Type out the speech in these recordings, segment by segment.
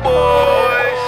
boys.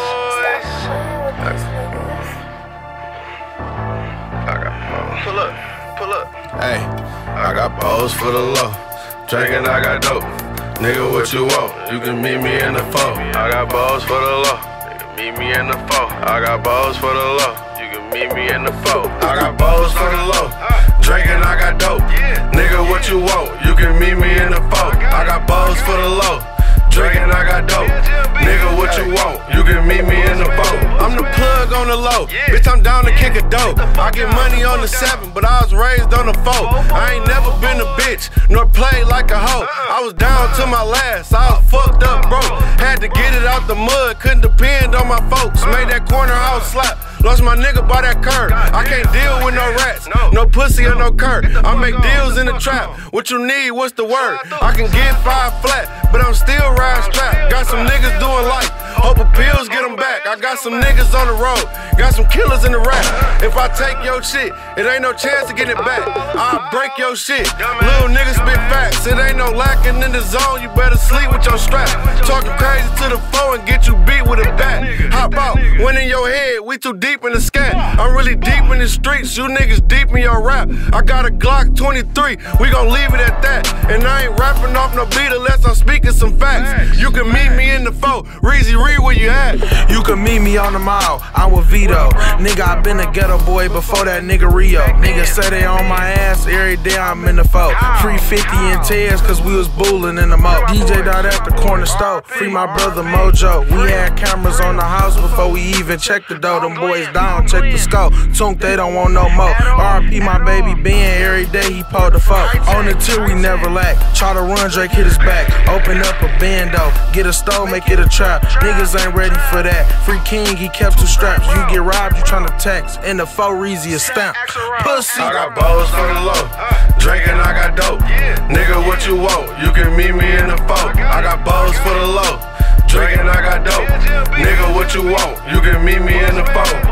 Pull up. Hey, I got balls for the low. Drinking, I got dope. Nigga, what you want? You can meet me in the phone. I got balls for the low. Nigga, meet me in the phone. I got balls for the low. You can meet me in the phone. I got balls for the low. Drinking, I got dope. Nigga, what you want? You can meet me in the phone. I got balls for the low. Drinking, I got dope. Nigga, what you want? You can meet me in the phone. I'm the plug on the low. Bitch, I'm down to kick a dope. I get money on the 7, but I was raised on the 4. I ain't never been a bitch, nor played like a hoe. I was down to my last, I was fucked up broke. Had to get it out the mud, couldn't depend on my folks. Made that corner house slap. Lost my nigga by that curb. I can't deal with no rats, no pussy or no curb. I make deals in the trap. What you need, what's the word? I can get 5 flat, but I'm still riding strapped. Got some niggas doing life, hope appeals get them back. I got some niggas on the road, got some killers in the rap. If I take your shit, it ain't no chance to get it back. I'll break your shit. Little niggas spit facts, it ain't no lacking in the zone. You better sleep with your strap. Talking crazy to the foe and get you beat with a bat. Hop out, went in your head, we too deep in the scat. I'm really deep in the streets, you niggas deep in your rap. I got a Glock 23, we gon' leave it at that. And I ain't rapping off no beat unless I'm speaking some facts. You can meet me in the 4, Reezy Reed, where you at? You can meet me on the mall, I'm with Vito. Nigga, I been a ghetto boy before that nigga Rio. Niggas say they on my ass, every day I'm in the 4. Free 50 and tears, cause we was bullin' in the mo. DJ Dot at the corner store, free my brother Mojo. We had cameras on the house before we even checked the door. Them boys down, check the scope. Tunk, they don't want no more. RP my baby Ben, every day he pulled the fuck. On the tier, we never lack. Try to run, Drake hit his back. Open up a bando, get a stove, make it a trap. Niggas ain't ready for that. Free King, he kept 2 straps. You get robbed, you tryna text. In the 4, Reezy is stamped. Pussy. I got balls for the low. Drinking, I got dope. Nigga, what you want? You can meet me in the 4. I got balls for the low. Drinking, I got dope. Nigga, what you want? You can meet me in the 4.